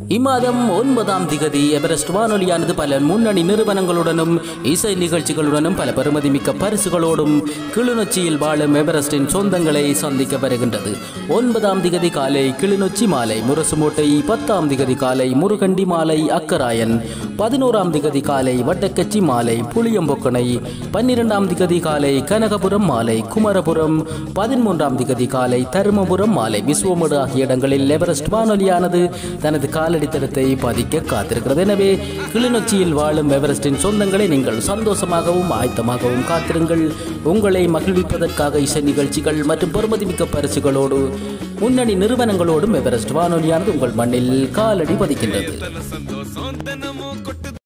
இம்மாதம் 9ஆம் திகதி எவரெஸ்ட் வானொலியானது பல முன்னணி நிறுவனங்களுடனும் இசை நிகழ்ச்சிகளுடனும் பல பெருமதிமிக்க பரிசுகளோடும் கிளிநொச்சியில் வாழும் எவரெஸ்டின் சொந்தங்களை சந்திக்க வருகின்றது. 9ஆம் திகதி காலை கிளிநொச்சி மாலை முரசுமோட்டை, 10ஆம் திகதி காலை முருகண்டி மாலை அக்கராயன், 11ஆம் திகதி காலை வட்டக்கச்சி மாலை புளியம்பொக்கனை, 12ஆம் திகதி காலை கனகபுரம் மாலை குமரபுரம், 13ஆம் திகதி காலை தருமபுரம் மாலை விஸ்வமடு ஆகிய இடங்களில் எவரெஸ்ட் வானொலியானது தனது காலடித்தடத்தை பதிக்க காத்திருக்கிறது. எனவே கிளிநொச்சியில் வாழும் எவரெஸ்டின் சொந்தங்களை நீங்கள் சந்தோஷமாகவும் ஆயத்தமாகவும் காத்திருங்கள். உங்களை மகிழ்விப்பதற்காக இசை நிகழ்ச்சிகள் மற்றும் பெருமதிமிக்க பரிசுகளோடு முன்னணி நிறுவனங்களோடும் எவரெஸ்ட் வானொலியானது உங்கள் மண்ணில் காலடி பதிக்கின்றது.